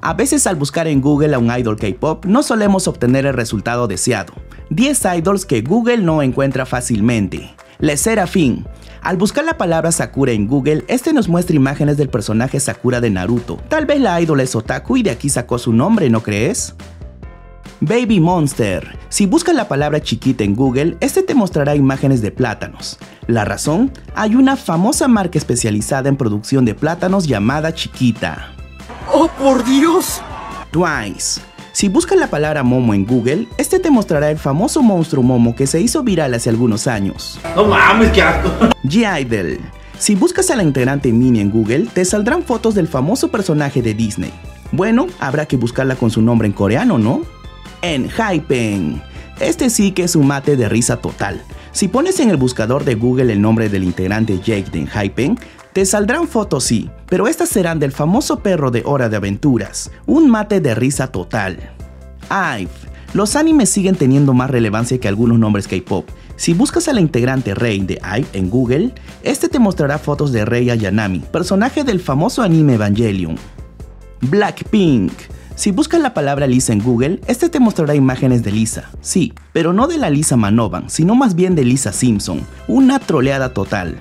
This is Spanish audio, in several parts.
A veces al buscar en Google a un idol K-pop no solemos obtener el resultado deseado. 10 idols que Google no encuentra fácilmente. LE SSERAFIM. Al buscar la palabra Sakura en Google, este nos muestra imágenes del personaje Sakura de Naruto. Tal vez la idol es otaku y de aquí sacó su nombre, ¿no crees? Baby Monster. Si buscas la palabra chiquita en Google, este te mostrará imágenes de plátanos. La razón, hay una famosa marca especializada en producción de plátanos llamada Chiquita. ¡Oh, por Dios! Twice. Si buscas la palabra Momo en Google, este te mostrará el famoso monstruo Momo que se hizo viral hace algunos años. ¡No mames, qué asco! G-Idol. Si buscas a la integrante Minnie en Google, te saldrán fotos del famoso personaje de Disney. Bueno, habrá que buscarla con su nombre en coreano, ¿no? ENHYPEN. Este sí que es un mate de risa total. Si pones en el buscador de Google el nombre del integrante Jake de ENHYPEN, te saldrán fotos sí, pero estas serán del famoso perro de Hora de Aventuras, un mate de risa total. IVE. Los animes siguen teniendo más relevancia que algunos nombres K-pop. Si buscas a la integrante Rei de IVE en Google, este te mostrará fotos de Rei Ayanami, personaje del famoso anime Evangelion. Blackpink. Si buscas la palabra Lisa en Google, este te mostrará imágenes de Lisa. Sí, pero no de la Lisa Manovan, sino más bien de Lisa Simpson, una troleada total.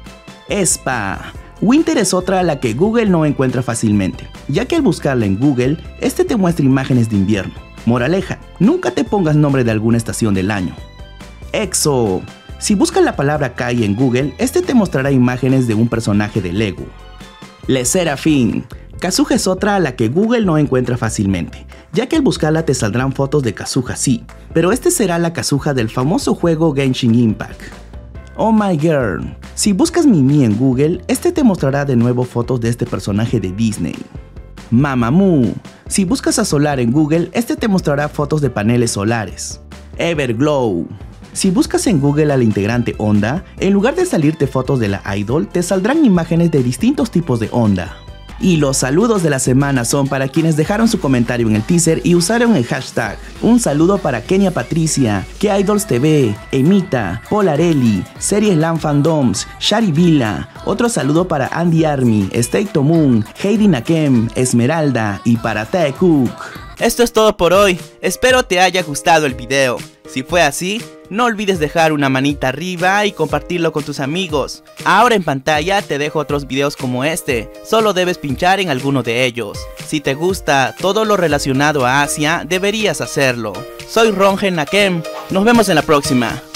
aespa. Winter es otra a la que Google no encuentra fácilmente, ya que al buscarla en Google, este te muestra imágenes de invierno. Moraleja, nunca te pongas nombre de alguna estación del año. EXO. Si buscas la palabra Kai en Google, este te mostrará imágenes de un personaje de Lego. LE SSERAFIM. Kazuha es otra a la que Google no encuentra fácilmente, ya que al buscarla te saldrán fotos de Kazuha sí, pero este será la Kazuha del famoso juego Genshin Impact. Oh My Girl. Si buscas Mimi en Google, este te mostrará de nuevo fotos de este personaje de Disney. Mamamoo. Si buscas a Solar en Google, este te mostrará fotos de paneles solares. Everglow. Si buscas en Google a la integrante Onda, en lugar de salirte fotos de la idol, te saldrán imágenes de distintos tipos de onda. Y los saludos de la semana son para quienes dejaron su comentario en el teaser y usaron el hashtag. Un saludo para Kenia Patricia, K-Idols TV, Emita, Polarelli, Series Lan Fandoms, Shari Vila. Otro saludo para Andy Army, Stay to Moon, Heidi Nakem, Esmeralda y para Tae Cook. Esto es todo por hoy, espero te haya gustado el video. Si fue así, no olvides dejar una manita arriba y compartirlo con tus amigos. Ahora en pantalla te dejo otros videos como este, solo debes pinchar en alguno de ellos. Si te gusta todo lo relacionado a Asia, deberías hacerlo. Soy Rongen Nakem, nos vemos en la próxima.